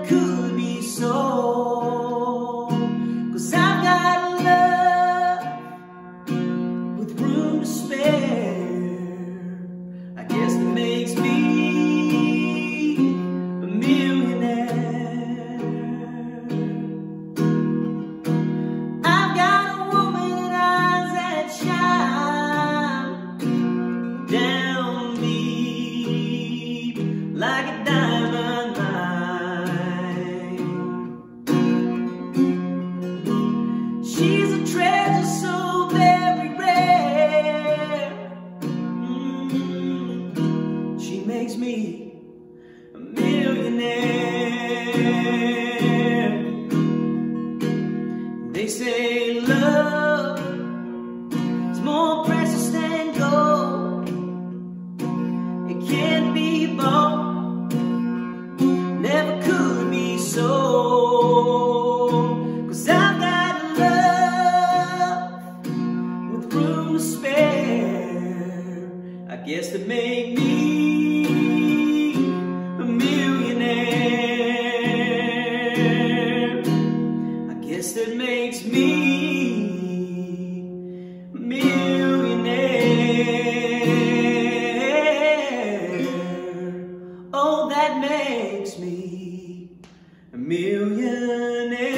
could be so. 'Cause I've got love with room to spare. I guess that makes me a millionaire. I've got a woman with eyes that shine down deep like a diamond mine. She's a treasure so very rare. She makes me a millionaire. They say love is more precious than gold. It can't be bought, never could be sold. 'Cause I've got love with room to spare. I guess that make me a millionaire. I guess that makes me a millionaire. Oh, that makes me a millionaire.